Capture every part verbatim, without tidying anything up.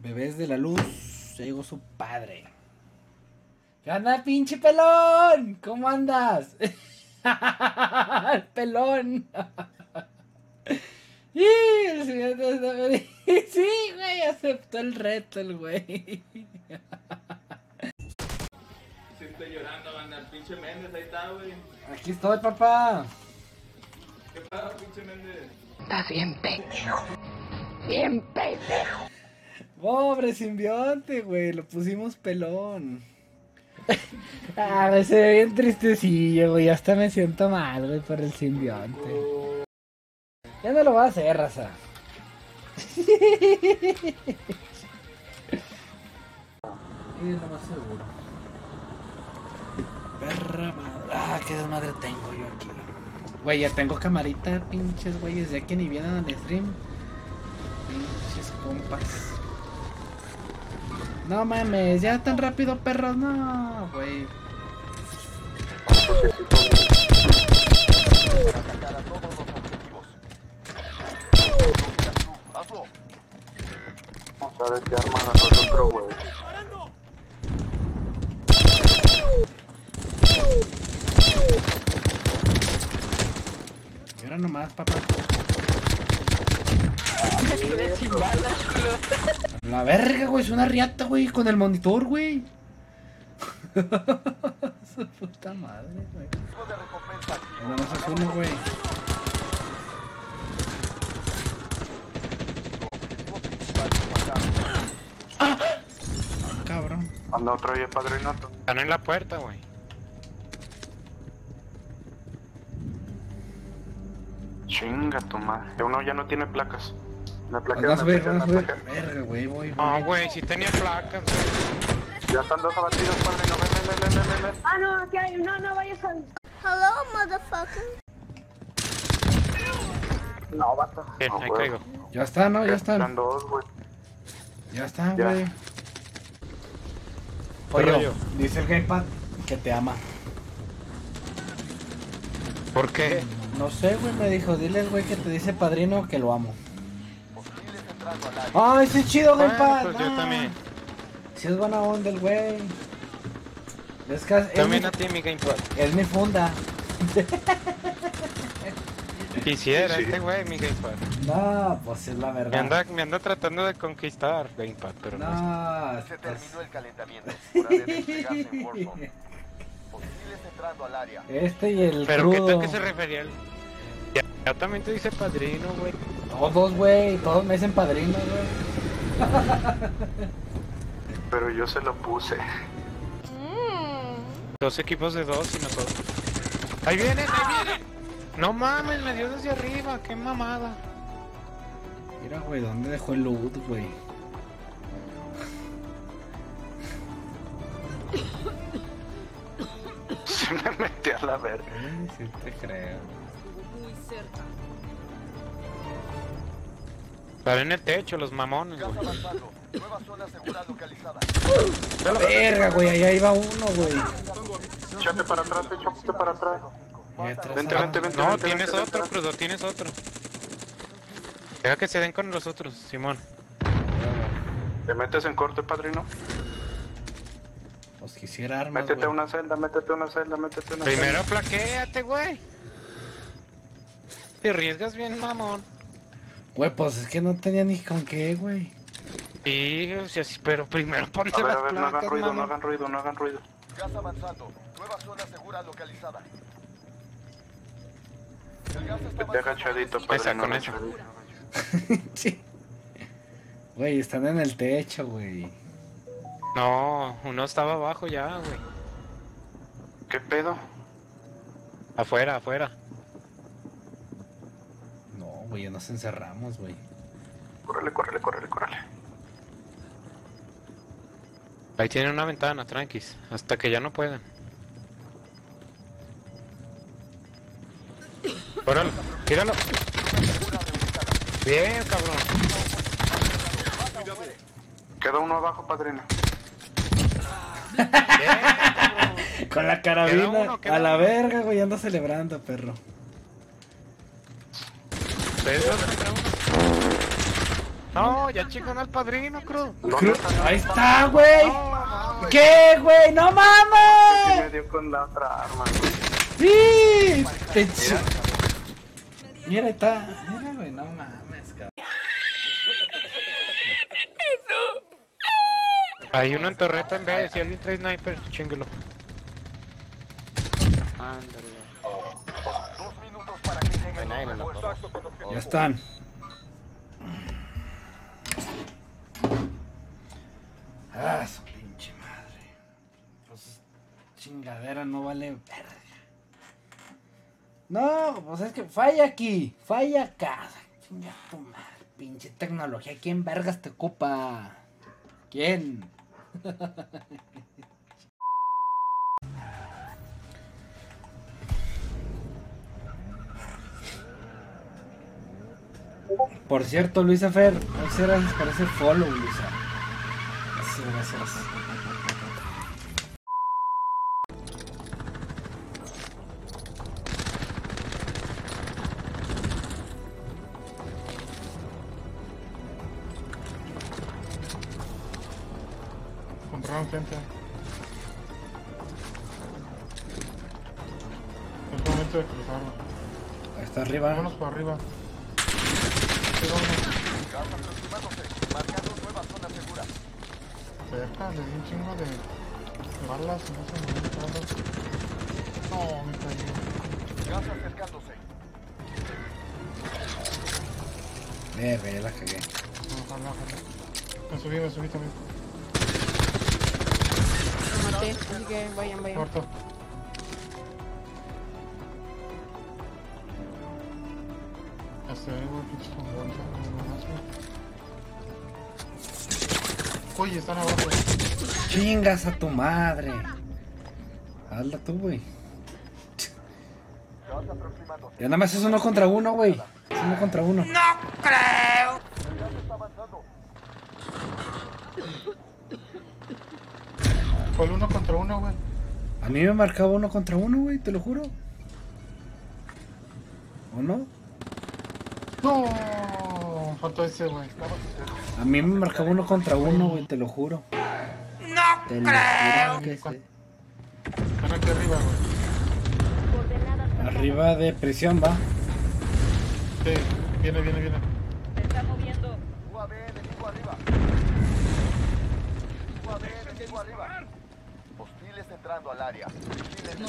Bebés de la luz, ya llegó su padre. ¿Qué onda, pinche pelón? ¿Cómo andas? El pelón. Y el siguiente está feliz. Sí, güey, aceptó el reto el güey. Sí, estoy llorando, banda. El pinche Méndez, ahí está, güey. Aquí estoy, papá. ¿Qué pasa, pinche Méndez? Estás bien pendejo. Bien pendejo. Pobre simbionte, güey. Lo pusimos pelón. Ah, me se ve bien tristecillo, güey. Hasta me siento mal, güey, por el simbionte. Ya no lo voy a hacer, raza. Y es lo más seguro. Perra madre. Ah, qué desmadre tengo yo aquí. Güey, ya tengo camarita, pinches güeyes. Ya que ni vienen al stream. Pinches compas. No mames, ya tan rápido, perros. No, güey. Atacar a todos los objetivos. Hazlo. Vamos a ver qué arma ganó el otro, güey. Y ahora nomás, papá. La verga, güey, es una riata, güey, con el monitor, güey. Su puta madre, güey. Tipo de recompensa. No más es uno, güey. Objetivo principal es matar. Ah, cabrón. Anda otro ahí, padrino. Están en la puerta, güey. Chinga tu madre. Uno ya no tiene placas. Me plaquea, Vas a me ver, plaquea, vas a me ver. plaquea. Verga, güey, voy, No, voy. güey, sí tenía placas, güey. Ya están dos abatidos, padrino. Ven, ven, ven, ven, ven, ven. Ah, no, aquí hay, no, no vayas a... Hello, motherfucker. No, vato. Sí, No, ahí güey. caigo. Ya están, ¿no? Ya Están están. dos, güey. Ya están, Ya. güey. Oye, Oye, dice el gamepad que te ama. ¿Por qué? No sé, güey, me dijo, dile al güey que te dice padrino que lo amo. Hostiles entrando al área. Ay, sí, chido, Bueno, gamepad. pues yo no. también. Sí es buena onda el güey. Es que es, También mi, a ti, mi gamepad. es mi funda. Quisiera Sí, sí. este güey, mi gamepad. No, pues es la Me verdad. anda, me anda tratando de conquistar gamepad, pero no. No, Se estás- terminó el calentamiento. Hora de desplegarse en Warzone. Hostiles entrando al área. Este y el Pero ¿qué crudo. tal que se refería al...? Ya, ya también te dice padrino, güey. Todos, güey, todos me dicen padrino, güey. Pero yo se lo puse. Dos equipos de dos y nosotros. ¡Ahí vienen, ahí vienen! No mames, me dio desde arriba, qué mamada. Mira, güey, ¿dónde dejó el loot, güey? Se me metí a la verga. Sí, sí te creo. Están en el techo, los mamones, Gas güey. avanzando. Nueva zona segura localizada. Verga, güey, allá iba uno, güey. Échate para atrás, échate para atrás. Ahí atrás. Vente, vente, vente. No, vente, tienes vente, otro, vente. Crudo, tienes otro. Deja que se den con los otros, Simón. ¿Te metes en corte, padrino? Pues quisiera armas, Métete a güey. una celda, métete a una celda, métete a una Primero celda. flaquéate, güey. Te arriesgas bien, mamón. Güey, pues es que no tenía ni con qué, güey. Sí, o sea, sí, pero primero ponte A ver, las a ver, no hagan placas, ruido, no mamón. hagan ruido, no hagan ruido. Gas avanzando. Nueva zona segura localizada. El gas está Vete avanzando. agachadito, Esa, padrino. con esa. agachadito. Sí. Güey, están en el techo, güey. No, uno estaba abajo ya, güey. ¿Qué pedo? Afuera, afuera. No, güey, ya nos encerramos, güey. Córrele, córrele, córrele, córrele. Ahí tiene una ventana, tranquis. Hasta que ya no puedan. Óralo, tíralo. Bien, cabrón. Queda uno abajo, padrino. Bien, cabrón. Con la Queda carabina uno, queda a la uno. verga, güey, anda celebrando, perro. Ustedes dos contra uno. No, ya chingón al padrino, cruz. Cru- Ahí está, güey. No, mames. ¿Qué, güey? ¡No Sí mames! me dio con la otra arma, güey. ¡Sí! Te ch- Mira, ahí está. Mira, güey, no mames, cabrón. Hay uno en torreta en vez. Si alguien trae sniper, chinguelo. Ándale. Dos minutos para que lleguen los refuerzos. Ya están. Ah, su pinche madre. Pues chingadera no vale verga. No, pues es que falla aquí, falla acá. Chinga tu madre, pinche tecnología. ¿Quién vergas te ocupa? ¿Quién? Por cierto, Luisa Fer, muchas gracias por ese follow, Luisa. Gracias, gracias. Compraron gente. Es momento de cruzarlo. Ahí está arriba. Vámonos por arriba. Sí, vámonos. Gas aproximándose. Marcando nueva zona segura. Cerca, le di un chingo de balas y no se me ven balas. No, me caí. Gas acercándose. Verga, ya la cagué. No, ojalá, ojalá. Me subí, me subí también. Lo maté, así que vayan, vayan. Muerto. Este, güey, pinche con bolsa, no más, güey. Oye, están abajo. Chingas a tu madre. Hazla tú, güey. Gas aproximándose. Ya nada más es uno contra uno, güey. Es uno contra uno. El gas está avanzando. Fue el uno contra uno, güey. A mí me marcaba uno contra uno, güey, te lo juro. ¿O no? No, faltó ese, güey. A mí me marcaba uno contra uno, güey, te lo juro. No te lo juro que sí. Están aquí arriba, güey. Arriba de prisión, va. Sí, viene, viene, viene. Se está moviendo. U A V enemigo arriba. U A V enemigo arriba. Hostiles entrando al área. Vigilen.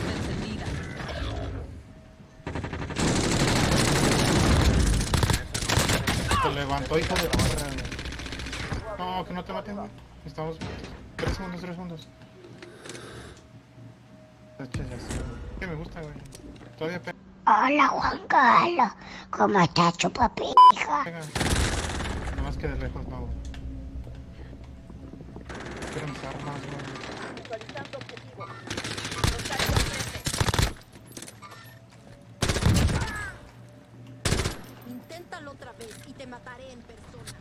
Se levantó, hijo de perra, güey. No, que no te maten, güey. Estamos. Tres segundos, tres segundos. Que me gusta, güey. Todavía pega. Hola, Juan Carlos. ¿Cómo estás, chupapija? Nada más que de lejos, no, güey. Quiero mis armas, güey. Visualizando objetivo. Inténtalo otra vez y te mataré en persona.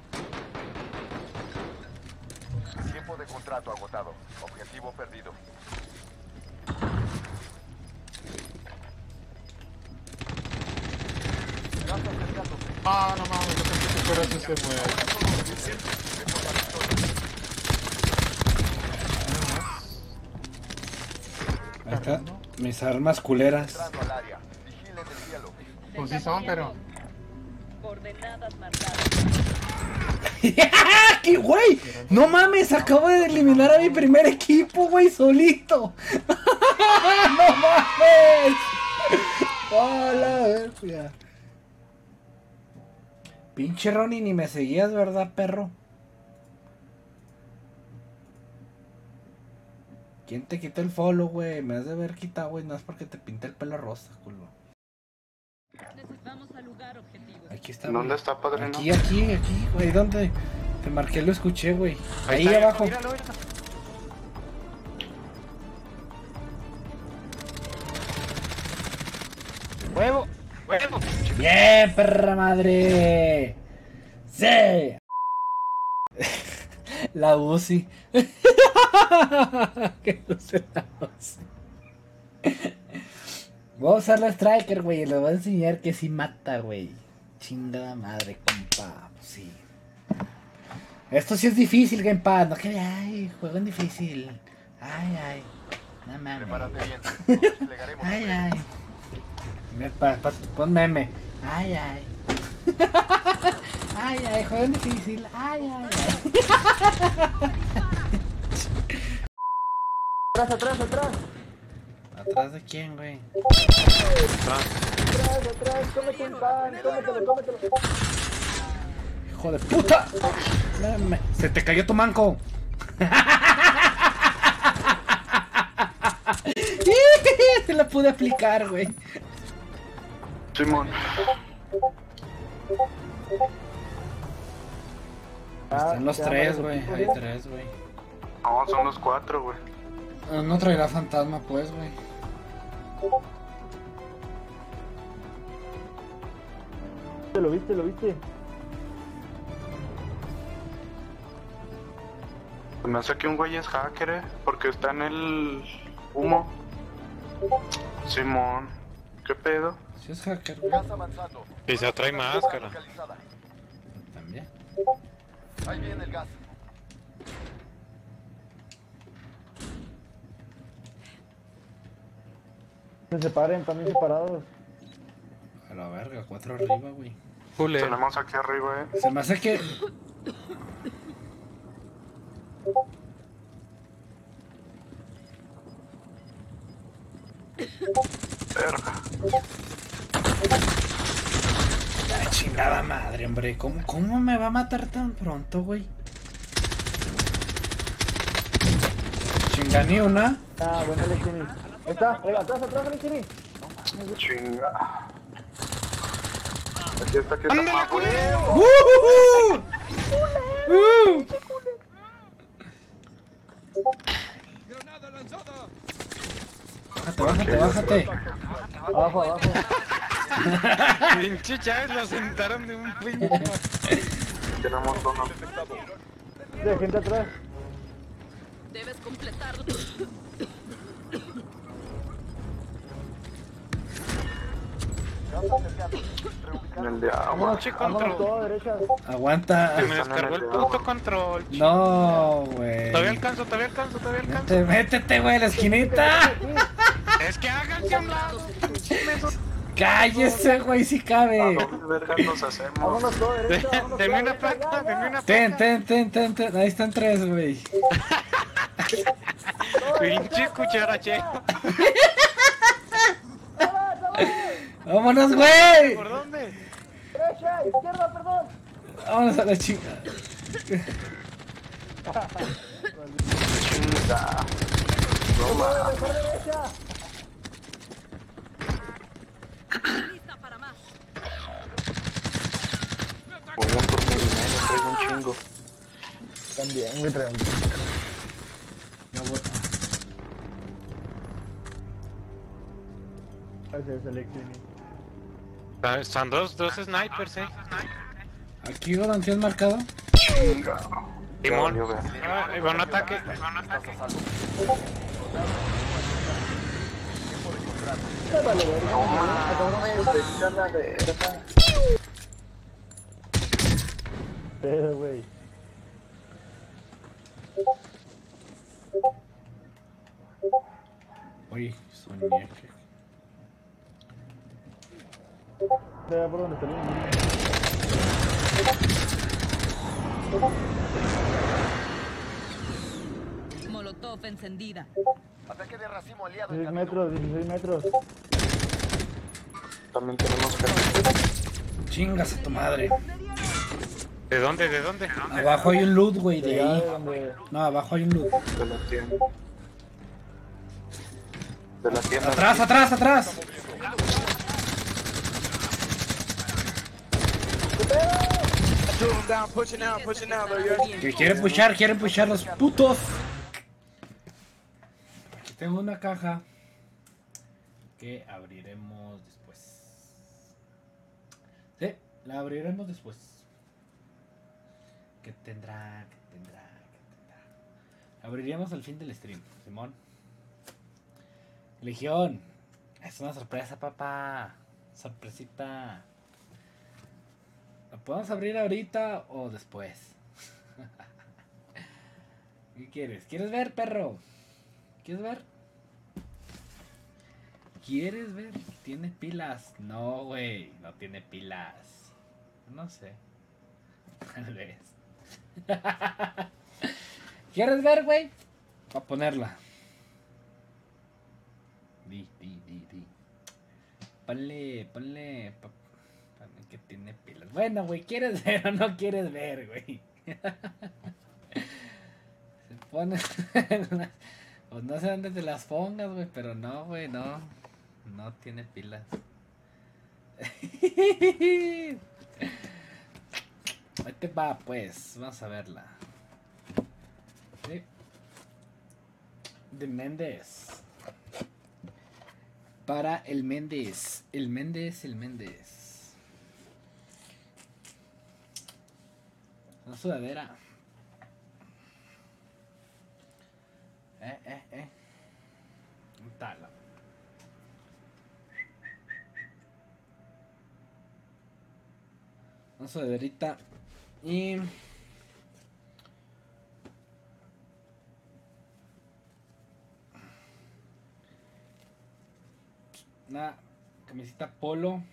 Tiempo de contrato agotado. Objetivo perdido. Gas acercándose. Ah, no mames, no te superas ese, güey. Ahí está. Mis armas culeras. Entrando al área. Vigilen el cielo. Pues sí son, pero. Coordenadas marcadas. ¡Qué güey! No mames, acabo de eliminar a mi primer equipo, güey, solito. ¡No mames! ¡Hola, verga! Pinche Ronnie, ni me seguías, ¿verdad, perro? ¿Quién te quitó el follow, güey? Me has de haber quitado, güey, no es porque te pinté el pelo rosa, culo. Necesitamos al lugar objetivo. Aquí está, ¿Dónde güey. está, padrino? Aquí, aquí, aquí, güey, ¿dónde? Te marqué, lo escuché, güey. Ahí, está, abajo. míralo, míralo. Huevo, huevo. ¡Bien, perra madre! ¡Sí! La Uzi. Que use la Uzi. Voy a usar la Striker, güey. Les voy a enseñar que sí mata, güey. Chingada madre, compa. Pues sí. Esto sí es difícil, Gamepad. No que ay, juego en difícil. Ay, ay. No mames. Prepárate bien. Nos desplegaremos. Ay, ay. Mira, pa, pa, pon meme. Ay, ay. Ay, ay, juego en difícil. Ay, ay, ay. Atrás, atrás, atrás. ¿Atrás de quién, güey? Atrás, atrás. Cómete un pan. Cómetelo, cómetelo. Hijo de puta. Meme. Se te cayó tu manco. Se la pude aplicar, güey. Simón. Están los tres, güey. Hay tres, güey. No, son los cuatro, güey. No traerá fantasma, pues, güey. ¿Lo viste, lo viste? Se me hace que un güey es hacker, eh, porque está en el humo. Simón. ¿Qué pedo? Si es hacker, güey. Gas avanzando. Y se trae máscara. Localizada. También. Ahí viene el gas. Se separen, también separados. A la verga, cuatro arriba, güey. Jule. Tenemos aquí arriba, eh. Se me hace que... Verga. Ay, chingada madre, hombre. ¿Cómo, ¿Cómo me va a matar tan pronto, güey? Chinga ni una. Ah, bueno, Alexini. Ahí está, eh, atrás, atrás, Alexini. Chinga. Aquí está, aquí está. ¡Ándale, culero! ¡Uh! ¡Uh! Bájate, bájate, bájate. Abajo, abajo. Pinche Chávez lo sentaron de un pinche. Tenemos uno. De gente atrás. Debes completarlo. En el de agua. Pinche Vámonos control. todo a derecha. Aguanta. Se me descargó el puto control. No, güey. Todavía alcanzo, todavía alcanzo, todavía alcanzo. Métete, métete, güey, en la esquinita. Es que háganse a un lado. Cállese, güey, si ¿A cabe. dónde vergas nos hacemos? Vámonos todo a derecha. Vámonos Denme todo a una derecha, placa, ya, ya. denme una Ten, placa. ten, ten, ten, ten. Ahí están tres, güey. Pinche cucharache. Vámonos, güey. ¿Por dónde? Derecha, izquierda, perdón. Vámonos a la chica. Chinga. No mames. Mejor derecha. Lista para más. Voy a por mi dinero, traigo un chingo. También, güey, traigo un Gracias, Alexini. Están dos, dos snipers, eh. Aquí, ¿dónde tienes marcado? Chinga. Simón. Valió ver. Ah, ahí va un ataque. Ahí va un ataque. Vale, verga. Pero, güey. Uy, soñé que... Vea por dónde salimos. Molotov encendida. Ataque de racimo aliado en dieciséis camino. metros, dieciséis metros. También tenemos que... Chingas a tu madre. ¿De dónde? ¿De dónde? Abajo hay un loot, güey, de Ya ahí. de donde... No, abajo hay un loot. De la tienda. De la tienda. Atrás, atrás, atrás. Que quieren pushar, quieren pushar los putos. Aquí tengo una caja que abriremos después. Sí, la abriremos después. ¿Qué tendrá? ¿Qué tendrá? ¿Qué tendrá? La abriremos al fin del stream, Simón. Legión, es una sorpresa, papá. Sorpresita. ¿La podemos abrir ahorita o después? ¿Qué quieres? ¿Quieres ver, perro? ¿Quieres ver? ¿Quieres ver? ¿Tiene pilas? No, güey, no tiene pilas. No sé. Tal vez. ¿Quieres ver, güey? Voy a ponerla. Di, di, di, di. Ponle, ponle. Ponle que tiene pilas. Bueno, güey, ¿quieres ver o no quieres ver, güey? Se pone. Pues no sé dónde te las pongas, güey, pero no, güey, no. No tiene pilas. Ahí te va, pues. Vamos a verla. ¿Sí? De Méndez. Para el Méndez. El Méndez, el Méndez. Una sudadera. Eh, eh, eh. Un talo. Una sudaderita. Y una camiseta polo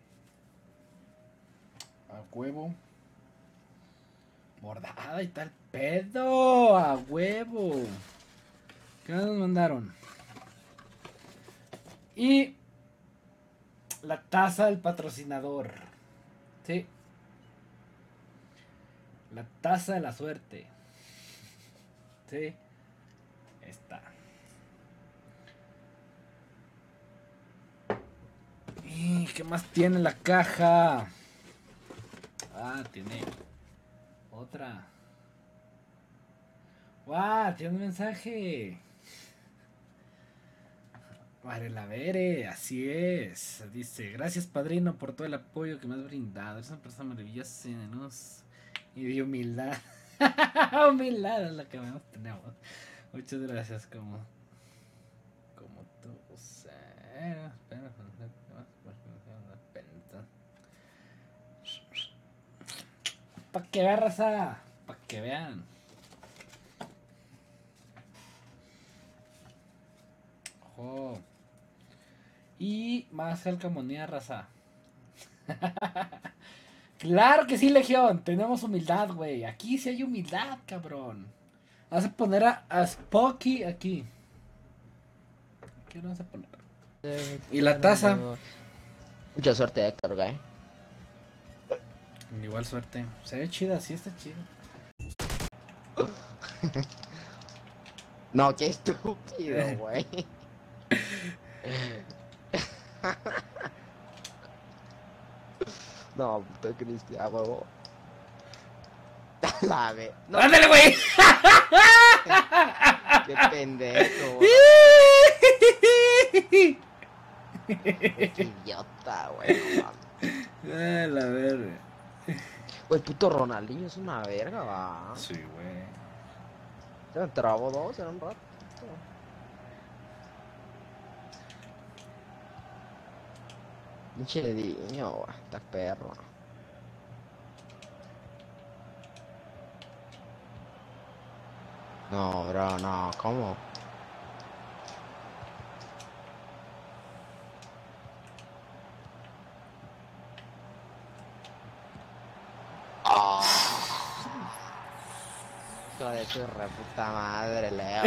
a huevo, bordada y tal pedo, a huevo. ¿Qué nos mandaron? Y la taza del patrocinador. Sí. La taza de la suerte. Sí. Está. ¿Y qué más tiene la caja? Ah, tiene otra. ¡Wow! Tiene un mensaje. Vale, la veré, así es. Dice, gracias padrino por todo el apoyo que me has brindado. Eres una persona maravillosa y de humildad. Humildad es lo que menos tenemos. Muchas gracias, como como tú, o sea, para que vean, raza, para que vean. Ojo. Y más calcamonía, raza. Claro que sí, Legión. Tenemos humildad, güey. Aquí sí hay humildad, cabrón. Vamos a poner a, a Spocky aquí. ¿Qué vamos a poner? Y la taza. Mucha suerte, Héctor, güey. Igual suerte. Se ve chida, sí está chido. No, qué estúpido, güey. No, puto Cristian, huevo. La ve. No. ¡Ándale, güey! Qué pendejo, güey. Qué idiota, güey. No mames. Ah, la verga. Güey, puto Ronaldinho es una verga, va. Sí, güey. Se me trabó dos en un rato. Pinche niño, güey. Está perro. No, bro, no. ¿Cómo? Oh. Hijo de tu reputa madre, Leo.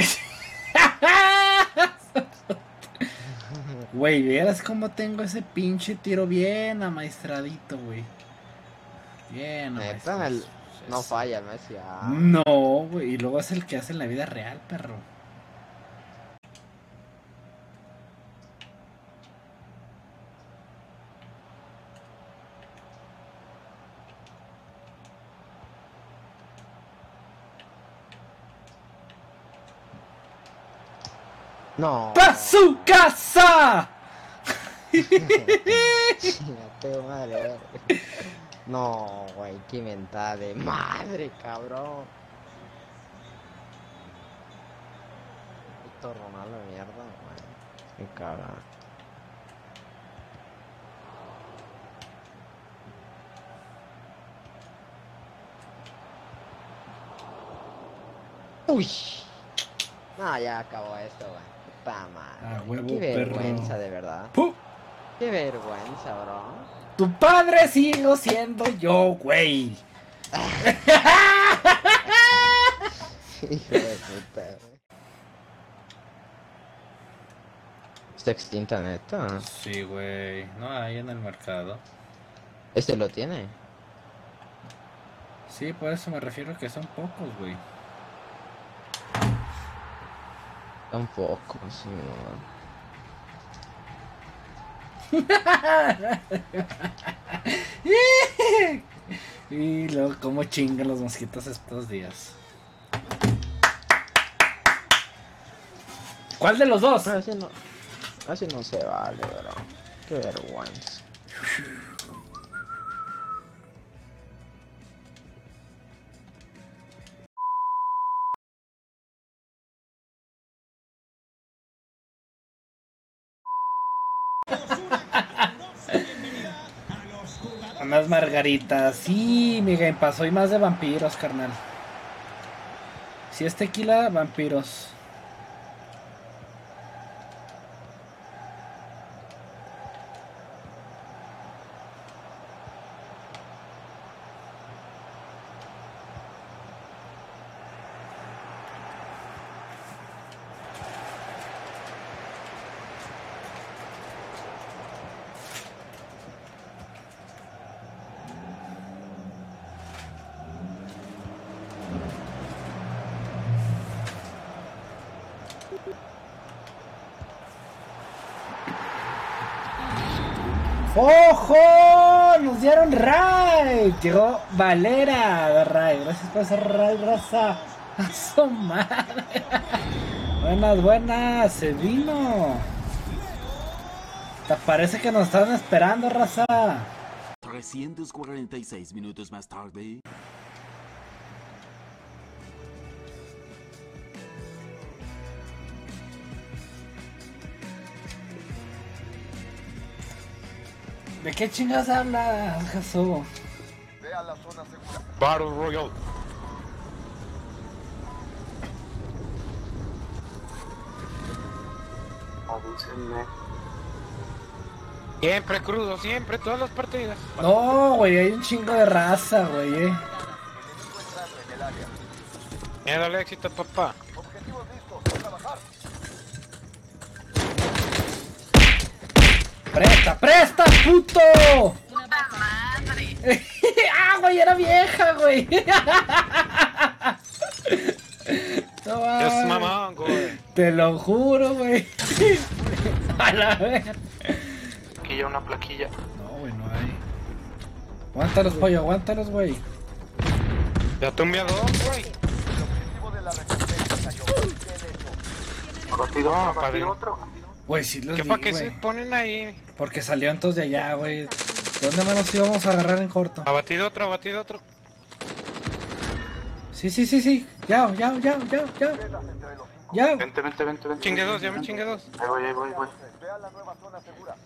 Güey, vieras cómo tengo ese pinche tiro bien amaestradito, güey. Bien amaestrado. El... No falla el Messi. Ah. No, güey. Y luego es el que hace en la vida real, perro. No. ¡Pa' su casa! Madre, no, güey, qué mentada de madre, cabrón. Esto Ronaldo de mierda, güey. Qué cabrón. Uy. No, ya acabó esto, güey. Puta madre. Ah, huevo, Qué vergüenza, perro. de verdad. ¡Puh! Qué vergüenza, bro. Tu padre sigo siendo yo, güey. Hijo de puta, güey. Está extinta, neta. Sí, güey. No hay en el mercado. Este lo tiene. Sí, por eso me refiero a que son pocos, güey. Tampoco, sí, no. Y luego cómo chingan los mosquitos estos días. ¿Cuál de los dos? Así no, así no se vale, bro. Qué vergüenza. Unas margaritas. Sí, mi game pasó y más de vampiros, carnal. Si es tequila, vampiros. ¡Ojo! Nos dieron raid. Llegó Valera de raid. Gracias por ese raid, raza. A su madre. Buenas, buenas. Se vino. Te parece que nos estaban esperando, raza. trescientos cuarenta y seis minutos más tarde. ¿De qué chingas hablas, Jesús? Ve a la zona segura. Battle Royale. Avísenme. Siempre crudo, siempre, todas las partidas. No, güey, hay un chingo de raza, güey, eh. Enemigo entrando en el área. Eh, dale éxito, papá. Objetivos listos. A trabajar. ¡Presta, presta, puto! ¡Ah, güey, era vieja, güey! No, Es mames. mamón, güey. Te lo juro, güey. A la vez. Aquí ya una plaquilla. No, güey, no hay. Aguántalos, pollo, aguántalos, güey. Ya tumbé a dos, güey. El objetivo de la recompensa cayó. Bien hecho. Abatido, No, abatido padrino. otro. Güey, sí los ¿Qué vi, pa' qué se güey. ponen ahí? Porque salió entonces de allá, güey. ¿De dónde más nos íbamos a agarrar en corto? Abatido otro, abatido otro. Sí, sí, sí, sí. Ya, ya, ya, ya, ya. Ya. Vente, vente, vente, vente. Chingue dos, ya me chingue dos. Ahí voy, ahí voy, ahí voy. Ve a la nueva zona segura.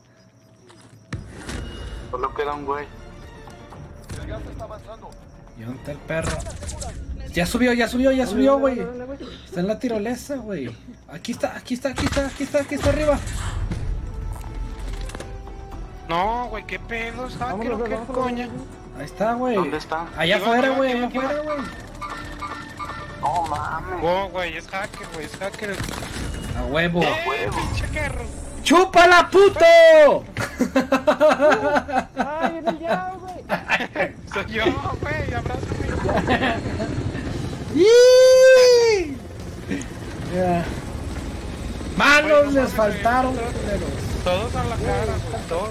Solo queda un güey. El gas está avanzando. ¿Y dónde está el perro? Ya subió, ya subió, ya subió, güey. Está en la tirolesa, güey. Aquí está, aquí está, aquí está, aquí está, aquí está arriba. No, güey, qué pedo, ¿sabes qué, qué coña? Ahí está, güey. ¿Dónde está? Allá Aquí va, afuera, aquí va, güey, aquí allá va, aquí va. afuera, güey. No mames. Oh, güey, es hacker, güey, es hacker. A huevo. ¡Eh, pinche carro! ¡Chúpala, puto! Ay, en el ya, güey. Soy yo, güey, abrázame. ¡Ih! Ya. Güey, Manos no les mames, faltaron, güey, todos- culeros. Todos a la cara, güey, todos.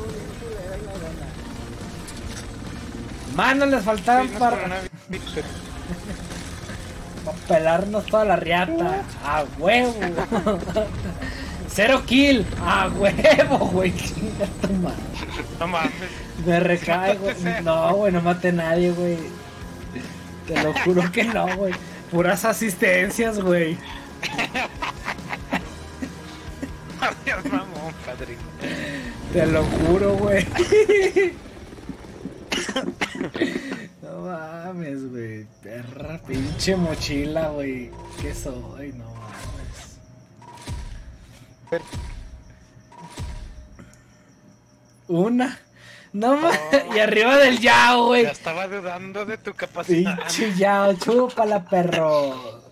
Manos les faltaron Sí, no para, es por una víctima. para pelarnos toda la riata. ¡A huevo! Cero kill. ¡A huevo, güey! Chinga tu madre. No mames. Me recae, güey. No, güey, no maté a nadie, güey. Te lo juro que no, güey. Puras asistencias, güey. Adiós, mamón, padrino. Te lo juro, güey. No No mames, güey. Perra, pinche mochila, güey. ¿Qué soy? No mames. Una. No mames. Oh. Y arriba del Yao, güey. Ya estaba dudando de tu capacidad. Pinche Yao, chúpala, perro.